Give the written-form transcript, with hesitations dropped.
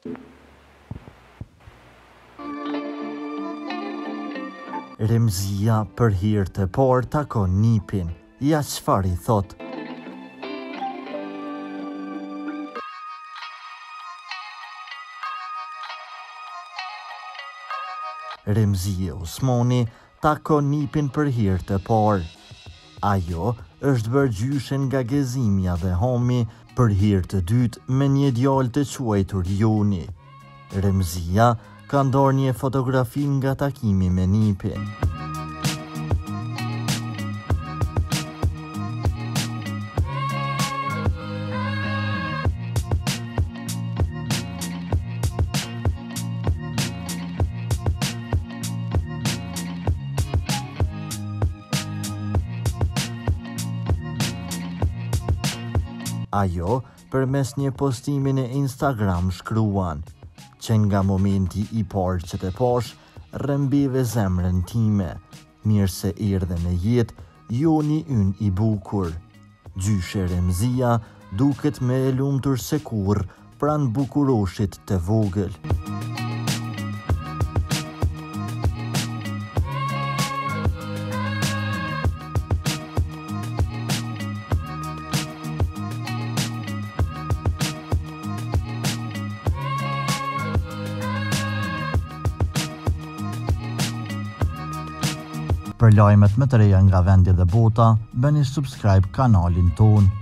Remzija për herë të parë takon nipin. Ja çfarë i thotë. Remzija Osmani takon nipin për herë të parë. Ajo është bërë gjyshe nga gëzimja dhe homi për herë të dytë me një djalë të quajtur Joni. Remzija ka ndarë një fotografi nga takimi me nipin. Ajo, përmes një postimi në Instagram shkruan, që nga momenti i parë që të pash, rrëmbive zemrën time, mirë se erdhe në jetë, Joni ynë i bukur. Gjyshe Remzija duket me e lumtur se kurrë pranë bukuroshit të vogël. Për lajmet më të reja nga vendi dhe bota, bëni subscribe kanalin ton.